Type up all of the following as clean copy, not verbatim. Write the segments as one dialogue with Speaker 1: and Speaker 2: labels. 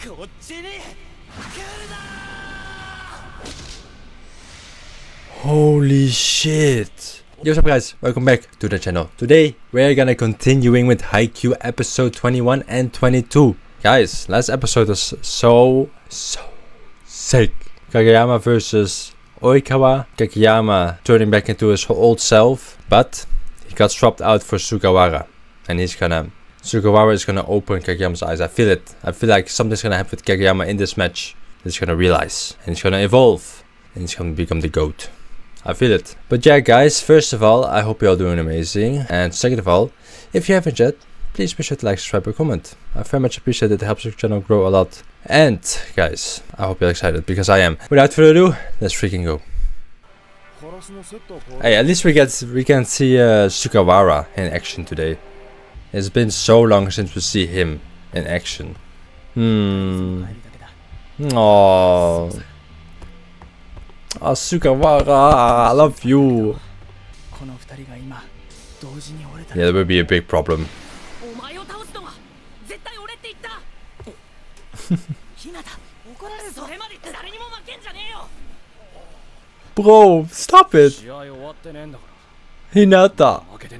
Speaker 1: Holy shit. Yo, what's up guys, welcome back to the channel. Today we're gonna continuing with Haikyuu episode 21 and 22. Guys, last episode was so sick. Kageyama versus Oikawa. Kageyama turning back into his old self, but he got swapped out for Sugawara. And Sugawara is gonna open Kageyama's eyes. I feel it. I feel like something's gonna happen with Kageyama in this match. He's gonna realize, and he's gonna evolve, and he's gonna become the GOAT. I feel it. But yeah guys, first of all, I hope you're all doing amazing. And second of all, if you haven't yet, please be sure to like, subscribe, or comment. I very much appreciate it. It helps the channel grow a lot. And guys, I hope you're excited, because I am. Without further ado, let's freaking go. Hey, at least we can see Sugawara in action today. It's been so long since we see him in action. Oh, Sugawara, I love you. Yeah, that would be a big problem. Bro, stop it. Hinata.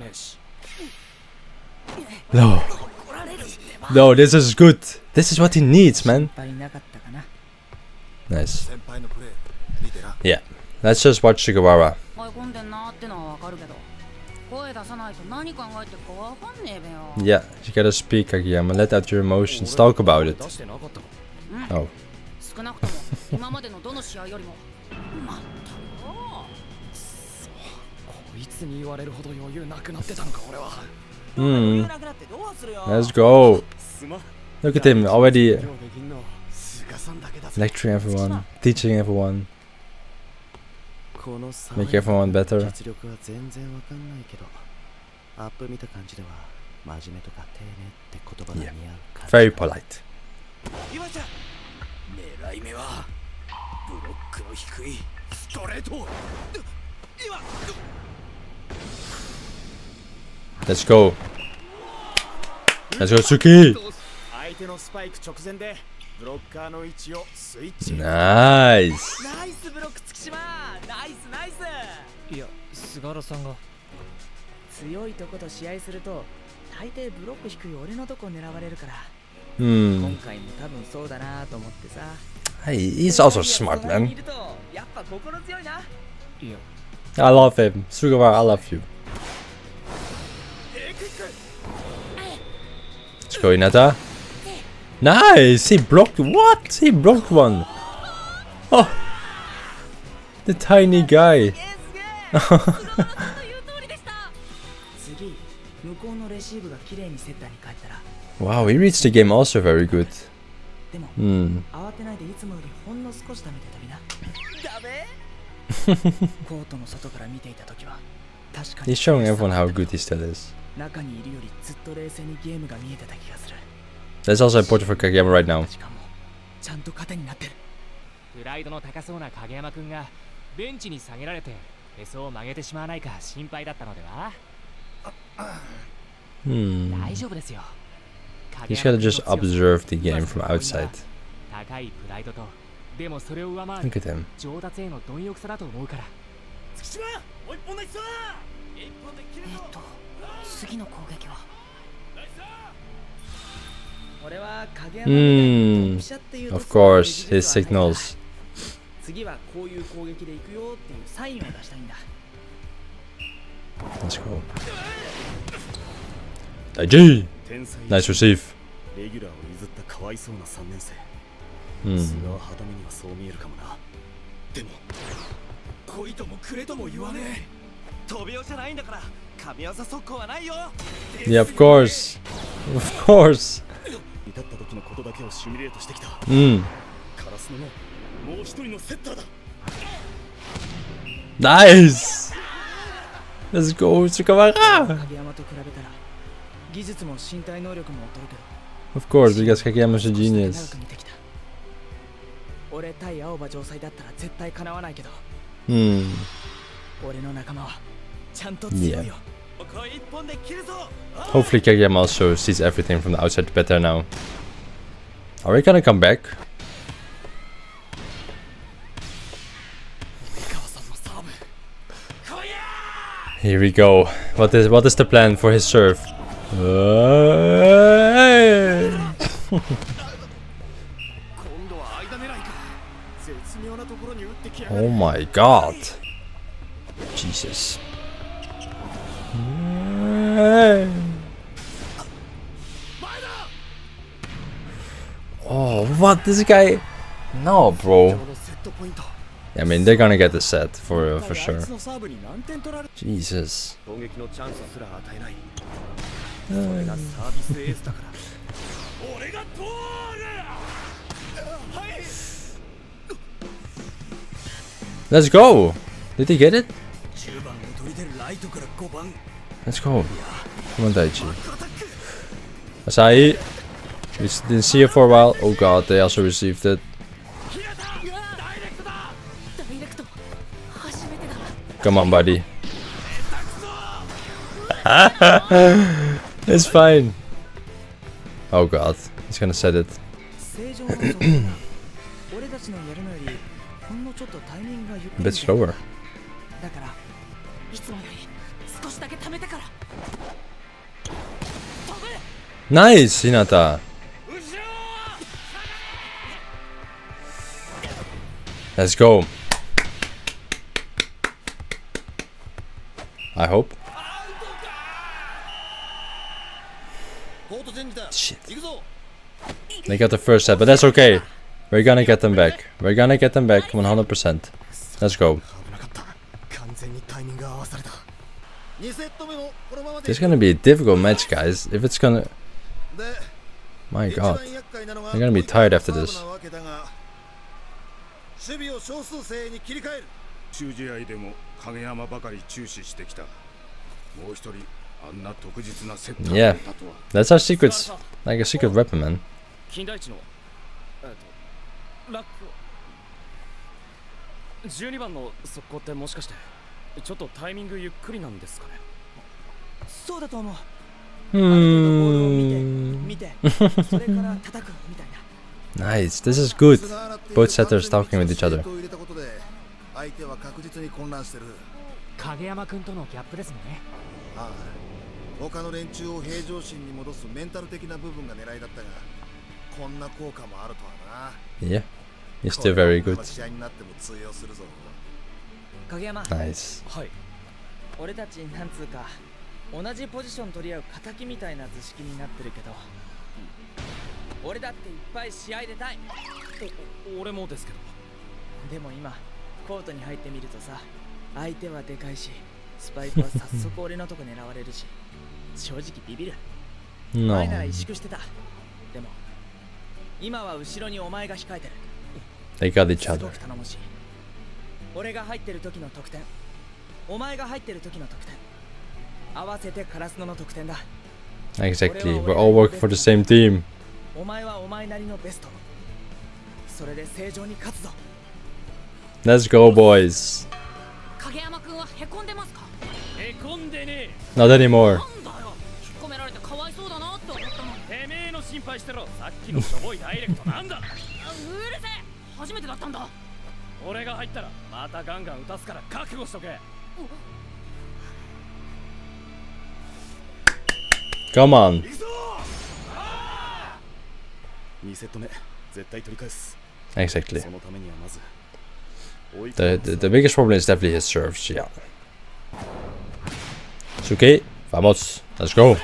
Speaker 1: No, this is good. This is what he needs, man. Nice. Yeah, let's just watch Sugawara. Yeah, you gotta speak, Kageyama. Let out your emotions. Talk about it. Oh. Let's go. Look at him already lecturing everyone, teaching everyone, make everyone better. Yeah, very polite. Let's go. Let's go, Suki. Nice. He's also smart, man. I love him. Sugawara, I love you. Let's go, Hinata. Nice! He blocked what? He blocked one. Oh, the tiny guy. Wow, he reads the game also very good. He's showing everyone how good he still is. That's also important for Kageyama right now. He's gotta just observe the game from outside. Look at him. Of course, his signals. Let's go. Daiji! Nice receive. Yeah, of course. Of course. Nice. Let's go, Sugawara. Of course, because Kageyama's a genius. Yeah. Hopefully Kageyama also sees everything from the outside better now. Are we gonna come back? Here we go. What is the plan for his serve? Oh my god. Jesus. Oh, what? This guy? No, bro. I mean, they're gonna get the set for sure. Jesus. Let's go. Did he get it? Let's go. Come on, Daichi. Asahi. We didn't see it for a while. Oh god, they also received it. Come on, buddy. It's fine. Oh god, he's gonna set it. A bit slower. Nice, Hinata. Let's go. I hope. Shit. They got the first set, but that's okay. We're gonna get them back. We're gonna get them back 100%. Let's go. This is gonna be a difficult match, guys. If it's gonna... My god. They're gonna be tired after this. Yeah, that's our secrets. Like a secret weapon, man.
Speaker 2: 12番の速攻ってもしかしてちょっとタイミングゆっくりなんですかね。そうだと思う。
Speaker 1: Nice, this is good. Both setters talking with each other.
Speaker 3: 影山君とのギャップですもんね。ああ、他の連中を平常心に戻すメンタル的な部分が狙いだったが、こんな効果もあるとはな。
Speaker 1: Yeah, he's still very good.
Speaker 3: 影山。
Speaker 1: Nice.
Speaker 3: はい。俺たちなんつうか同じポジション取り合う敵みたいな図式になってるけど、俺だっていっぱい試合出たい。
Speaker 2: 俺もですけど。
Speaker 3: でも今コートに入ってみるとさ、相手はでかいし、スパイクは早速俺のとこ狙われるし、正直ビビる。前なら萎縮してた。でも今は後ろにお前が控えてる。
Speaker 1: They got each other.
Speaker 3: 頼もしい。俺が入ってる時の得点、お前が入ってる時の得点、合わせてカラスノの得点だ。
Speaker 1: Exactly. We're all working for the same team.
Speaker 3: お前はお前なりのベスト。それで正常に勝つぞ。
Speaker 1: Let's go, boys.
Speaker 4: 影山君はへこんでますか？
Speaker 2: へこんでね。
Speaker 1: Not anymore.
Speaker 4: なんだよ。引っ込められてかわいそうだなって思ったのに。
Speaker 2: てめえの心配してろ。さっきのしょぼいダイレクトなんだ。
Speaker 4: うるせえ。初めてだったんだ。
Speaker 2: 俺が入ったらまたガンガン打たすから覚悟しとけ。
Speaker 1: Come on.
Speaker 2: 2セット目絶対取り返す。
Speaker 1: Exactly.
Speaker 2: そのためにはまず
Speaker 1: The biggest problem is definitely his serves, yeah. It's okay. Vamos. Let's go.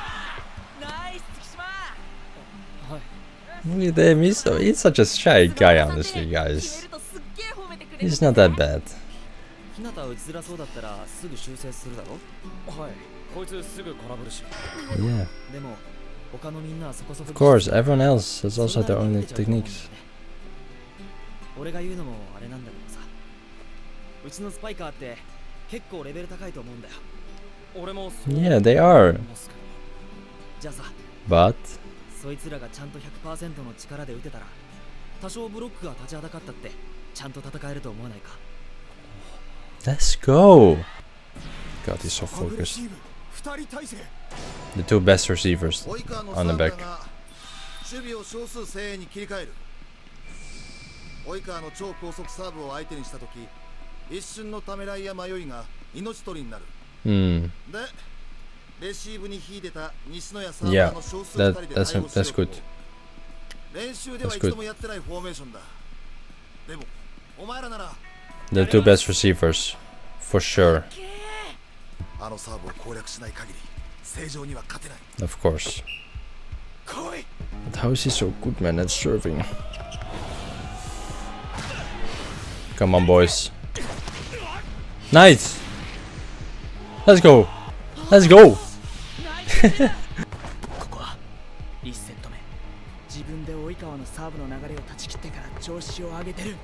Speaker 1: Look at him. He's such a shy guy, honestly, guys. He's not that bad.
Speaker 3: 日向打ちづらそうだったらすぐ修正するだろ。
Speaker 2: はい。こいつすぐ空振るし。
Speaker 1: Yeah.
Speaker 3: でも他のみんなはそこそこ。
Speaker 1: Of course, everyone else has also their own techniques.
Speaker 3: 俺が言うのもあれなんだけどさ、うちのスパイカーって結構レベル高いと思うんだよ。
Speaker 2: 俺も
Speaker 1: Yeah, they are.
Speaker 3: じゃあさ、
Speaker 1: But
Speaker 3: そいつらがちゃんと 100% の力で打てたら、多少ブロックが立ちはだかったってちゃんと戦えると思わないか。
Speaker 1: let's go. God, he's so focused. The two best receivers on the back.
Speaker 5: 守備を少数精鋭に切り替える。及川の超高速サーブを相手にしたとき、一瞬のためらいや迷いが命取りになる。で、レシーブに秀でた西野やサーバーの少数2人で対応しようと。練習では一度もやってないフォーメーションだ。でも、お前らなら
Speaker 1: The two best receivers, for sure.
Speaker 5: あのサーブを攻略しない限り、正常には勝てない。
Speaker 1: Of course. But how is he so good, man, at serving? Come on, boys. Nice! Let's go! Let's go!
Speaker 3: ここは1セット目。自分で及川のサーブの流れを断ち切ってから調子を上げてる。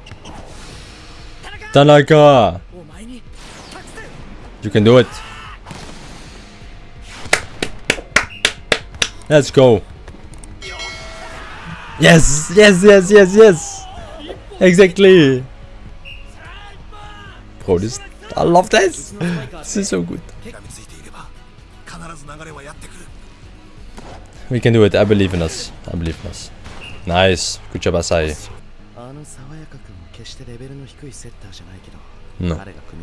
Speaker 1: Tanaka!
Speaker 3: お前に
Speaker 1: You can do it. Let's go. Yes, yes, yes, yes, yes. Exactly. Bro, this, I love this. This is so good. We can do it. I believe in us. I believe in us. Nice. Good job, Asai. No.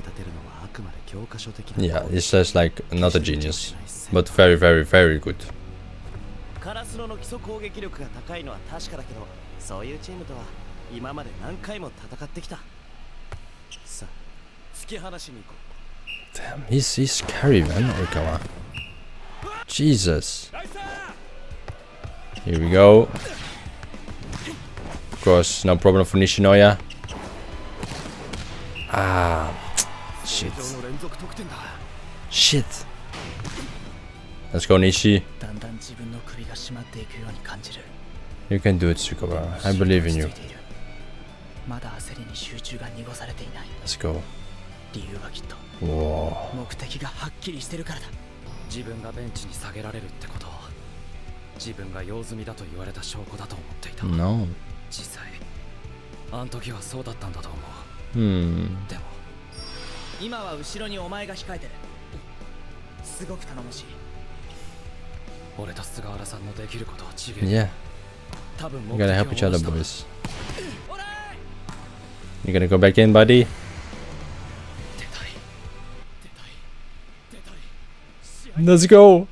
Speaker 1: Yeah, he's just like not a genius, but very, very, very good.
Speaker 6: カラスロの基礎攻撃力が高いのは確かだけど、そういうチームとは今まで何回も戦ってきた。さあ、突き放しに行こう。
Speaker 1: Damn, he's scary, man, Oikawa. Jesus. Here we go. Of course, no problem for Nishinoya. Ah, shit. Shit. Let's go, Nishi. You can do it, Tsukawa. I believe in you. Let's go. Whoa.
Speaker 2: 自分がベンチに下げられるってことを自分が用済みだと言われた証拠だと思っていた。
Speaker 1: No.
Speaker 2: 実際あの時はそうだったんだと思う。でも
Speaker 3: 今は後ろにお前が控えてる。すごく頼もしい。
Speaker 2: 俺と菅原さんのできることを違う。
Speaker 1: Yeah. You gotta help each other, boys. You gonna go back in, buddy? Let's go.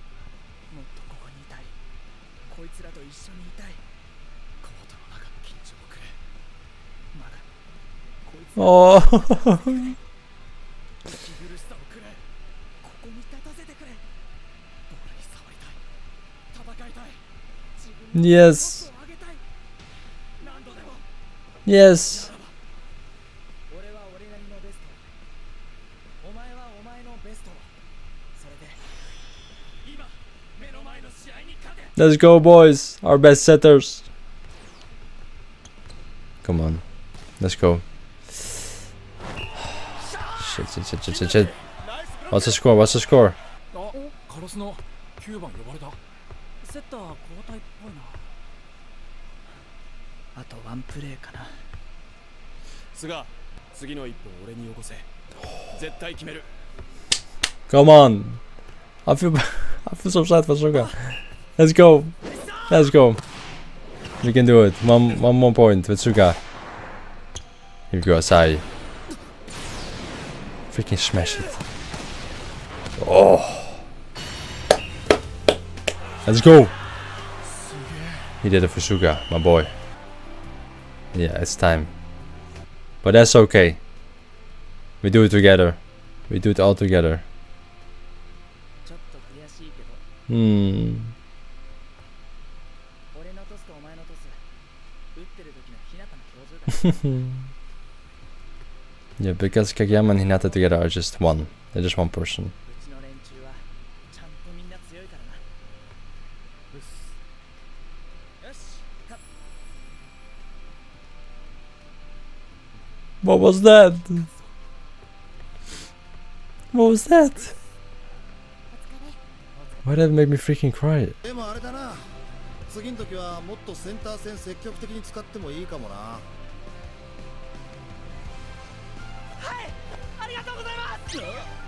Speaker 1: Oh. Yes. Yes. Let's go, boys. Our best setters. Come on. Let's go. Shit. What's the score? What's the score?
Speaker 2: カラスの9番呼ばれた。セッター交代っぽいな。
Speaker 3: あとワンプレーかな。
Speaker 2: 菅、次の一本俺によこせ。絶対決める。
Speaker 1: Come on. I feel so sad for Suga. Let's go. Let's go. We can do it. One more point with Suga. Here we go, Asai. Freaking smash it. Oh. Let's go. He did it for Suga, my boy. Yeah, it's time. But that's okay. We do it together. We do it all together. Yeah, because Kageyama and Hinata together are just one. They're just one person. What was that? What was that? Why did that make me freaking cry?
Speaker 5: でもあれだな。次の時はもっとセンター戦積極的に使ってもいいかもな。はい、ありがとうございます。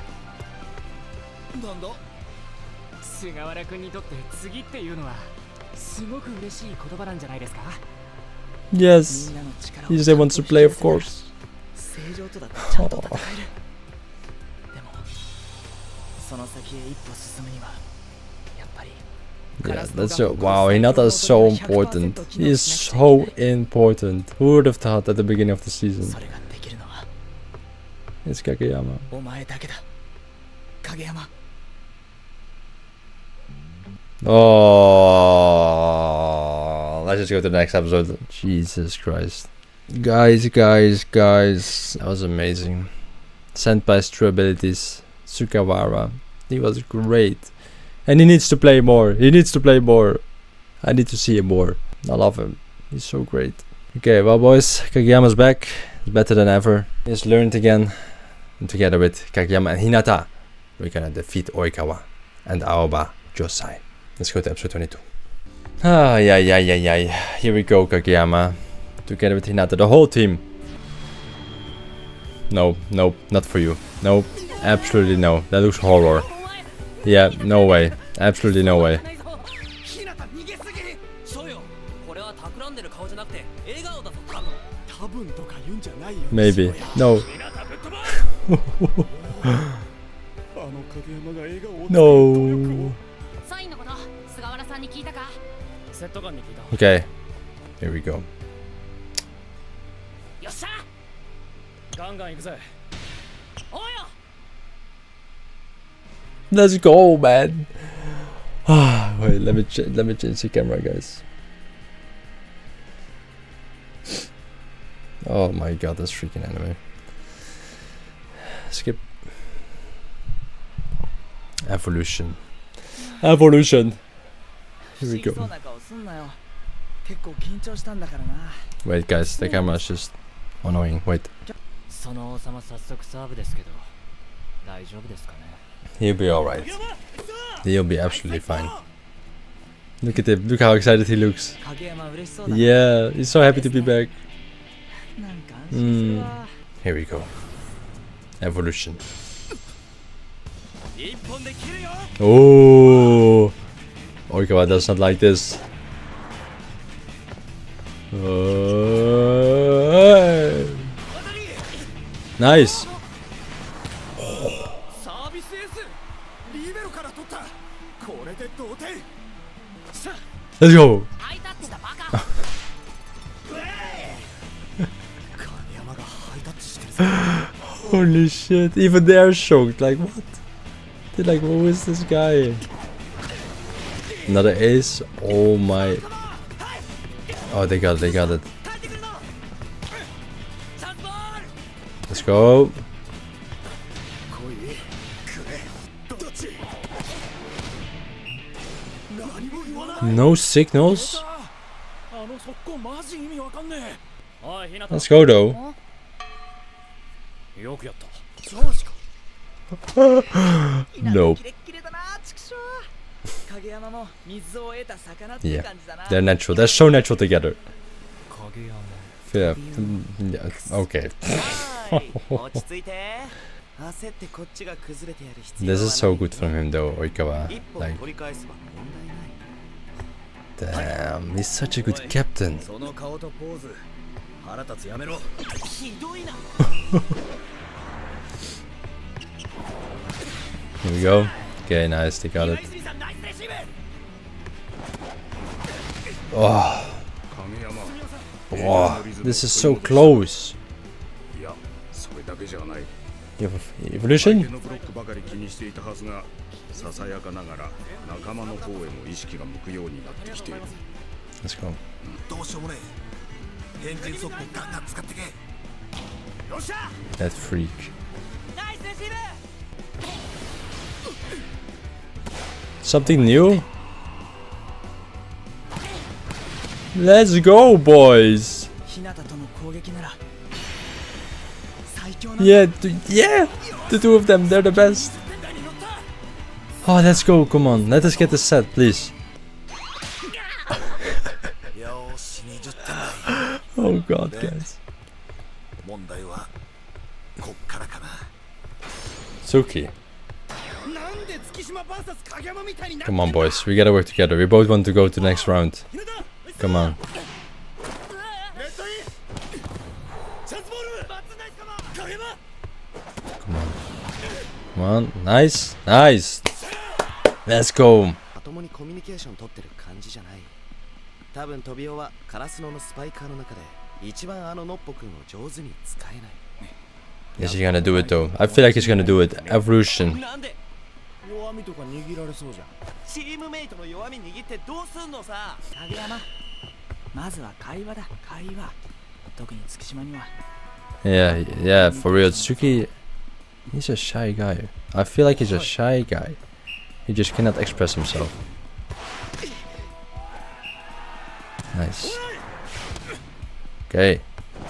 Speaker 5: なんだ？
Speaker 2: 菅原君にとって次っていうのは
Speaker 1: Yes. He just wants to play, of course. Yeah, that's so. Wow, Hinata is so important. He is so important. Who would have thought at the beginning of the season? It's Kageyama. Oh, let's just go to the next episode. Jesus Christ. Guys. That was amazing. Senpai's true abilities. Sukawara. He was great. And he needs to play more. I need to see him more. I love him. He's so great. Okay, well boys, Kageyama's back. He's better than ever. He's learned again. And together with Kageyama and Hinata, we're gonna defeat Oikawa and Aoba Josai. Let's go to episode 22. Here we go, Kageyama. Together with Hinata, the whole team. No, not for you. No, absolutely no. That looks horror. Yeah, no way. Absolutely no way. Maybe. No. No. Okay. Here we go. Let's go, man. Wait, let me change the camera, guys. Oh my god, that's freaking anime. Skip. Evolution. Here we go. Wait, guys, the camera is just annoying. Wait. He'll be alright. He'll be absolutely fine. Look at him. Look how excited he looks. Yeah, he's so happy to be back. Here we go. Evolution. Oh, Oikawa does not like this. Nice. Let's go. Holy shit, even they are shocked, like what? They're like, who is this guy? Another ace, oh my. Oh, they got it. Let's go. No signals? Let's go though. Nope. Yeah, they're natural. They're so natural together. Yeah. Okay. This is so good from him though, Oikawa. Like, damn, he's such a good captain. Here we go. Okay, nice, they got it. Oh. Wow, this is so close. You have evolution? Let's go. That freak. Something new? Let's go, boys! Yeah, the two of them, they're the best. Oh, let's go, come on, let us get the set, please. Oh god, guys. Suki. Come on, boys. We gotta work together. We both want to go to the next round. Come on. Come on. Come on. Nice. Nice. Let's go.
Speaker 6: 共にコミュニケーション取ってる感じじゃない。多分トビオはカラスノのスパイカーの中で一番あのノッポ君を上手に使えない。
Speaker 1: Is he gonna do it though? I feel like he's gonna do it. Evolution.
Speaker 6: なんで弱みとか握られそうじゃん。チームメイトの弱み握ってどうすんのさ。
Speaker 3: 影山、まずは会話だ、会話。特に月島には。
Speaker 1: Yeah, yeah, for real. Tsuki, he's a shy guy. I feel like he's a shy guy. He just cannot express himself. Nice. Okay.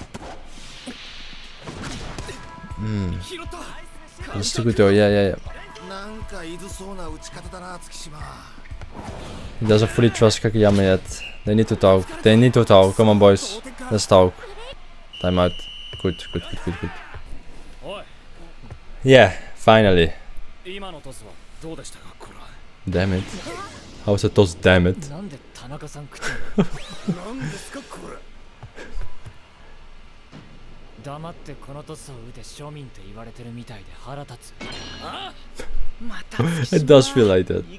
Speaker 1: That's too good though. Yeah, yeah, yeah. He doesn't fully trust Kageyama yet. They need to talk. They need to talk. Come on, boys. Let's talk. Time out. Good, good, good, good, good. Yeah, finally. Damn it. How's a toss? Damn it.
Speaker 2: 黙ってこのトスを打て庶民って言われてるみたいで腹立つ。
Speaker 1: It does feel like that.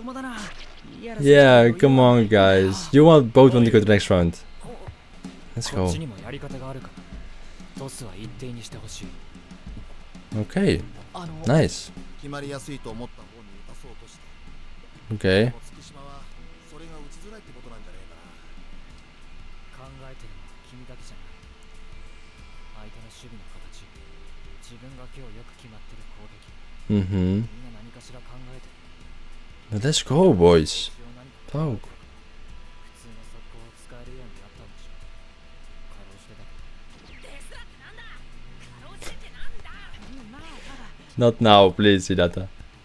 Speaker 1: Yeah, come on, guys. You want both want to go to the next round. Let's go. Okay. Nice. Okay. Mm-hmm. Let's go, boys. Talk. Not now, please, Hinata.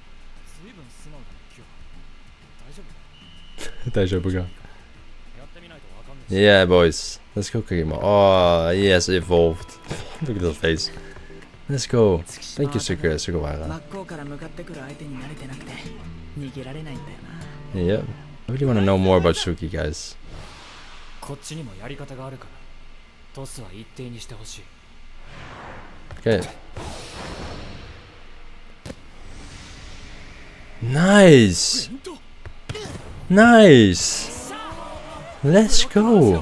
Speaker 1: 大丈夫か? Yeah, boys. Let's go, Kageyama. Oh, he has evolved. Look at that face. Let's go. Thank you, Sukura. Yeah. I really want to know more about Suki, guys. Okay. Nice. Nice. Let's go.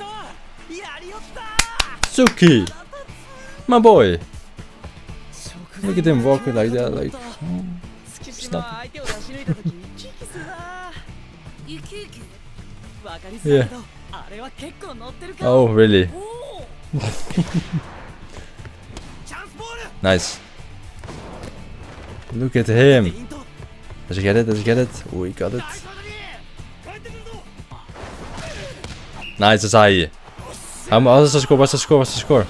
Speaker 1: Suki. My boy. Look at him walking like that, like. Stop. Yeah. Oh, really? Nice. Look at him. Does he get it? Does he get it? Oh, he got it. Nice, Asahi. What's the score? What's the score? What's the score?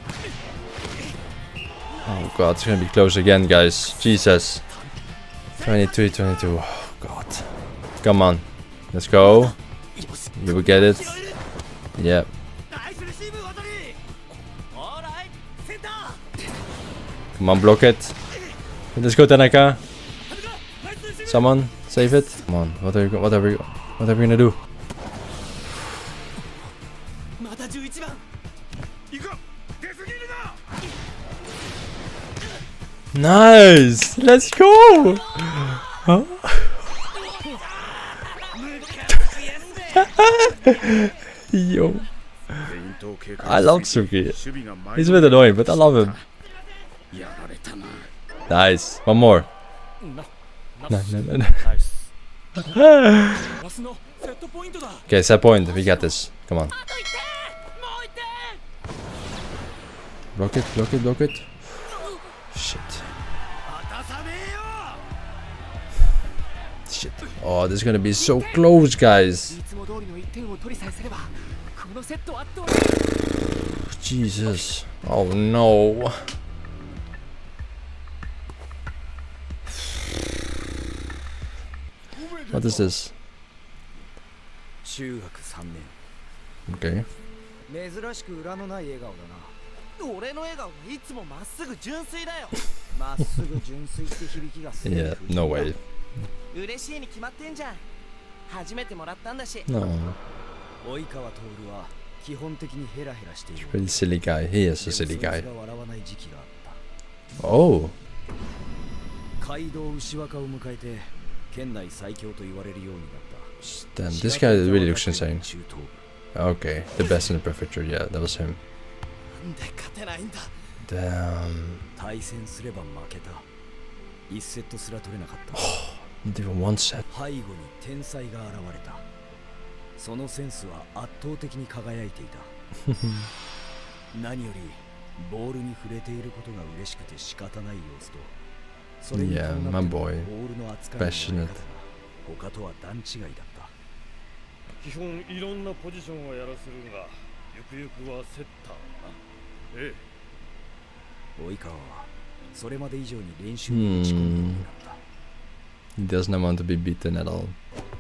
Speaker 1: Oh god, it's gonna be close again, guys. Jesus. 23-22. Oh god. Come on. Let's go. You will get it. Yeah. Come on, block it. Let's go, Tanaka. Someone save it. Come on. What are we gonna do? Nice! Let's go! Huh? Yo. I love Suki. He's a bit annoying, but I love him. Nice. One more. No. Okay, set point. We got this. Come on. Block it, block it, block it. Shit. Shit. Oh, this is gonna be so close, guys. Jesus. Oh no. What is this? Okay.
Speaker 6: 俺の笑顔はいつもまっすぐ純粋だよ。まっすぐ純粋って響きがする。
Speaker 1: Yeah, no way.
Speaker 6: 嬉しいに決まってんじゃん。初めてもらったんだし。
Speaker 1: No.
Speaker 2: 及川徹は基本的にヘラヘラしている。
Speaker 1: Pretty silly guy. He is a silly
Speaker 2: でも
Speaker 1: guy.
Speaker 2: そいつが笑わない時期があった。
Speaker 1: Oh.
Speaker 2: 街道牛若を迎えて県内最強と言われるようになった。
Speaker 1: Damn, this guy really looks insane.
Speaker 2: 中東部
Speaker 1: Okay, the best in the prefecture. Yeah, that was him.
Speaker 6: なんで勝てないんだ。
Speaker 1: Damn.
Speaker 2: 対戦すれば負けた。1セットすら取れなかった。
Speaker 1: Not even one set.
Speaker 2: 背後に天才が現れた。そのセンスは圧倒的に輝いていた。何よりボールに触れていることが嬉しくて仕方ない様子と、それに
Speaker 1: Yeah,
Speaker 2: 伴
Speaker 1: my
Speaker 2: って
Speaker 1: boy.
Speaker 2: ボールの扱いのやり方
Speaker 1: Passionate.
Speaker 2: が他とは段違いだった。
Speaker 7: 基本いろんなポジションをやらせるが、ゆくゆくはセッターな。ええ。
Speaker 2: 及川はそれまで以上に練習に打ち込むようになった。
Speaker 1: He does not want to be beaten at all.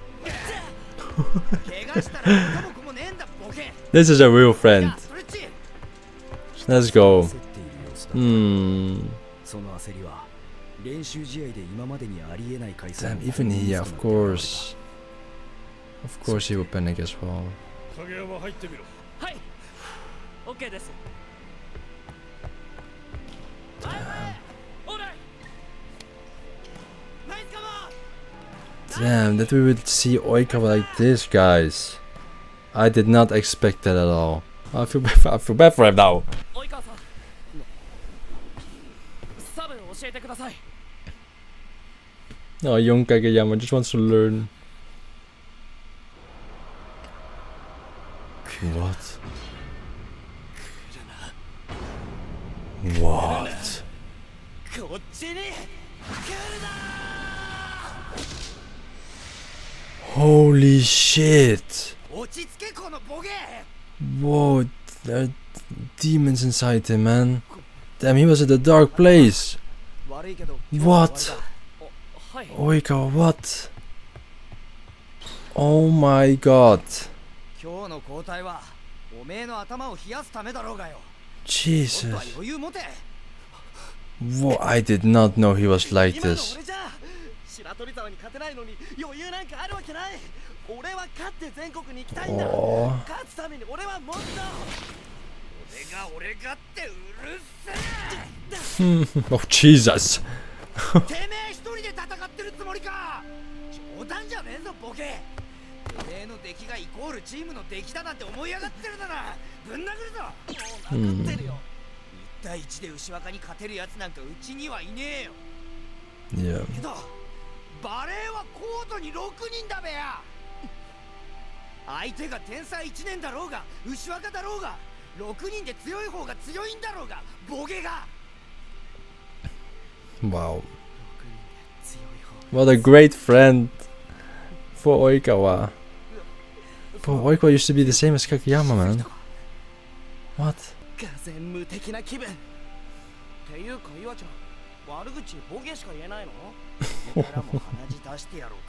Speaker 3: 怪我したら元も子もねえんだボケ。
Speaker 1: This is a real friend.
Speaker 3: ストレッチ。
Speaker 1: Let's go.
Speaker 2: 焦っている様子だった。 その焦りは練習試合で今までにありえない回数。
Speaker 1: Damn, even he, yeah, of course. Of course he will panic as well.
Speaker 7: 影山入ってみろ。
Speaker 2: はい。OK です。
Speaker 1: Damn, that we would see Oikawa like this, guys. I did not expect that at all. I feel bad for him now.
Speaker 2: 及川さん、サブ教えてください。
Speaker 1: Oh, young Kageyama just wants to learn. What? What?
Speaker 6: こっちに来るな。
Speaker 1: Holy shit!
Speaker 3: 落ち着けこのボケ。
Speaker 1: Whoa, there are demons inside him, man. Damn, he was at a dark place.
Speaker 3: 悪いけど。
Speaker 1: What?
Speaker 2: はい。
Speaker 1: Oikawa, what? Oh my god.
Speaker 3: 今日の交代はおめえの頭を冷やすためだろうがよ。もっとは
Speaker 1: Jesus.
Speaker 3: 余裕持て。
Speaker 1: Whoa, I did not know he was like
Speaker 6: 今の
Speaker 1: this.
Speaker 6: 俺じゃ白鳥沢に勝てないのに余裕なんかあるわけない。俺は勝って全国に行きたいんだ。
Speaker 1: Oh.
Speaker 6: 勝つために俺はもっと。俺がってうるせえ。
Speaker 1: Oh, Jesus.
Speaker 3: てめえ一人で戦ってるつもりか。冗談じゃねえぞボケ。てめえの出来がイコールチームの出来だなんて思い上がってるならぶん殴るぞ。
Speaker 6: 分かってるよ。
Speaker 3: 1対1で牛若に勝てるやつなんかうちにはいねえよ。
Speaker 1: Yeah.
Speaker 3: けどバレーはコートに6人だべや。相手が天才1年だろうが牛若だろうが6人で強い方が強いんだろうがボケが。
Speaker 1: Wow. What a great friend for Oikawa. Bro, Oikawa used to be the same as Kageyama, man. What?
Speaker 6: がぜん無敵な気分。っていうか岩ちゃん、悪口ボケしか言えないの？これからも鼻血出してやろ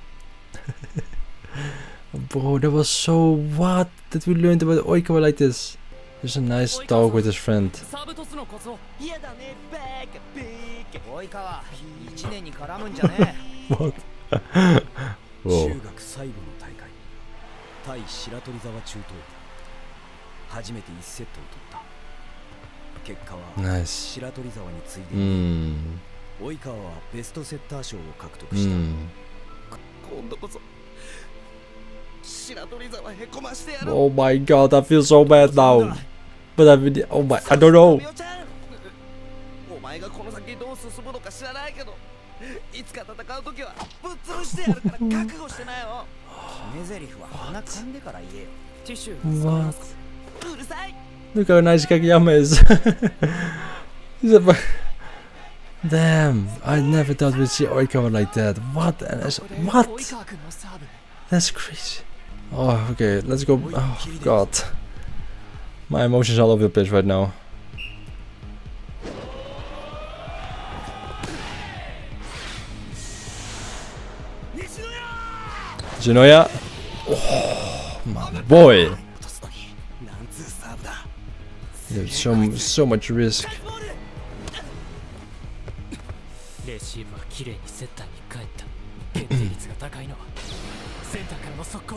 Speaker 6: うか。
Speaker 1: Bro, that was so what that we learned about Oikawa like this. Just a nice talk with his friend.
Speaker 2: サブトスのコツを。
Speaker 6: 嫌だね、バカビーカ。
Speaker 3: 及川1年に絡むんじゃねえ。
Speaker 1: What?
Speaker 2: 中
Speaker 1: Whoa.
Speaker 2: 学最後の大会。対白鳥沢中東部。初めて1セットを取った。結果は
Speaker 1: Nice.
Speaker 2: 白鳥沢に次いで、 及川はベストセッター賞を獲得した。
Speaker 6: 今度こそ白鳥沢へこましてやろう。
Speaker 1: Oh my god, I feel so bad now. But I really, oh my, I don't know.
Speaker 6: お前がこの先どう進むのか知らないけど、いつか戦う時はぶっ潰してやるから覚悟してないよ。
Speaker 3: 決め台詞は鼻噛んでから言えよ。
Speaker 2: ティッシュ。
Speaker 1: What?
Speaker 6: うるさい。
Speaker 1: Look how nice Kageyama is. He's a damn, I never thought we'd see Oikawa like that. What? What? That's crazy. Oh, okay, let's go. Oh, God. My emotions all over the place right now. Jinoya. Oh, my boy. There's so much risk.
Speaker 2: レシーブは綺麗にセッターに返った。 決定率が高いのはセンターからの速攻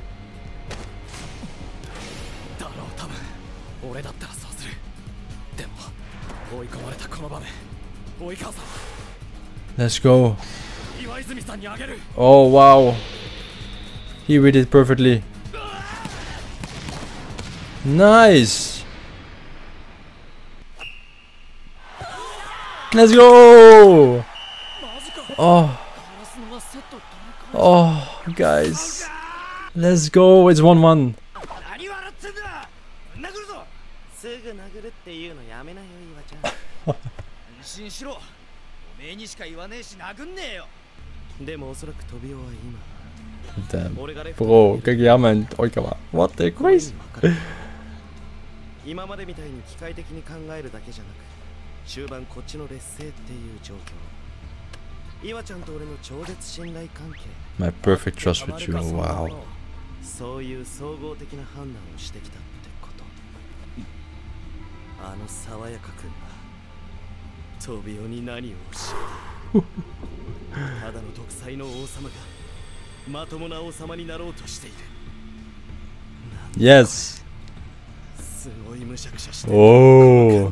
Speaker 2: だろう。多分俺だったらそうする。でも追い込まれたこの場面、及川さん
Speaker 1: Let's go.
Speaker 2: 岩泉さんにあげる。
Speaker 1: Oh wow. He read it perfectly. Nice. Let's go. Oh. Oh, guys. Let's go. It's 1-1.
Speaker 6: 何笑ってんだ。殴るぞ。すぐ殴るっていうのやめなよ、岩ちゃん。安心しろ。おめえにしか言わねえし殴んねえよ。でもおそらく飛びは今。
Speaker 1: Damn. Bro, Kageyama and Oikawa. What the crazy?
Speaker 6: 今までみたいに機械的に考えるだけじゃなく、終盤こっちの劣勢っていう状況。岩ちゃんと俺の超絶信頼関係。
Speaker 1: My perfect trust with you. Wow.
Speaker 6: そういう総合的な判断をしてきたってこと。あの爽やかくんはトビオに何を教えた。ただの独裁の王様がまともな王様になろうとしている。
Speaker 1: Yes.
Speaker 6: すごいむしゃくしゃしてる。
Speaker 1: Oh.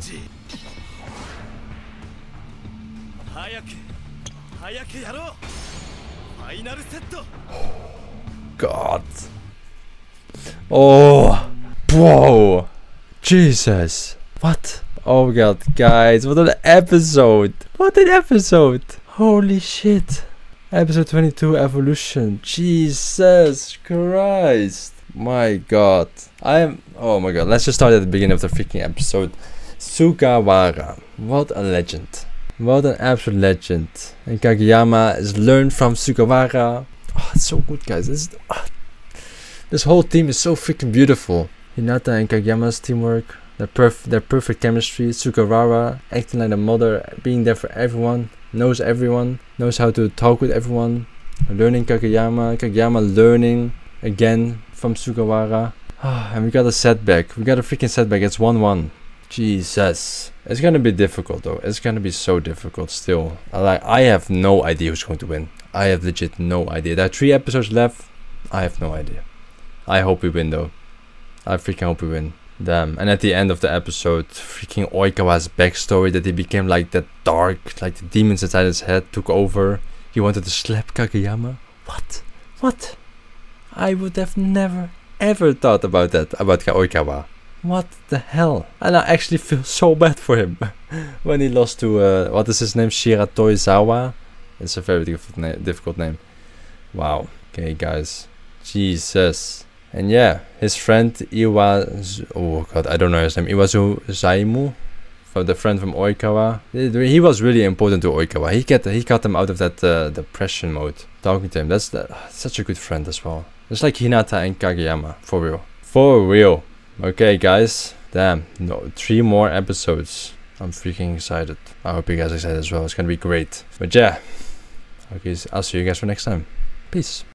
Speaker 6: 早くやろう。ファイナルセット。
Speaker 1: God. Oh. Bro. Jesus. What? Oh god, guys. What an episode. What an episode. Holy shit. Episode 22 Evolution. Jesus Christ. My god. Oh my god. Let's just start at the beginning of the freaking episode. Sugawara. What a legend. What an absolute legend. And Kageyama has learned from Sugawara. Oh, it's so good, guys. This whole team is so freaking beautiful. Hinata and Kageyama's teamwork. Their perfect chemistry. Sugawara acting like a mother. Being there for everyone. Knows everyone. Knows how to talk with everyone. Learning Kageyama. Kageyama learning again from Sugawara. And we got a setback. We got a freaking setback. It's 1-1. Jesus. It's gonna be difficult though. It's gonna be so difficult still. I have no idea who's going to win. I have legit no idea. There are 3 episodes left. I have no idea. I hope we win though. I freaking hope we win. Damn. And at the end of the episode, freaking Oikawa's backstory, that he became like that dark, like the demons inside his head took over. He wanted to slap Kageyama. What? What? I would have never ever thought about that, about Oikawa. What the hell? And I actually feel so bad for him when he lost to, what is his name? Shiratoizawa? It's a very difficult name. Wow. Okay, guys. Jesus. And yeah, his friend oh god, I don't know his name. Iwazu Zaimu, the friend from Oikawa. He was really important to Oikawa. He got him out of that depression mode. Talking to him, that's such a good friend as well. Just like Hinata and Kageyama, for real. For real. Okay, guys. Damn, no, 3 more episodes. I'm freaking excited. I hope you guys are excited as well. It's gonna be great. But yeah, okay, I'll see you guys for next time. Peace.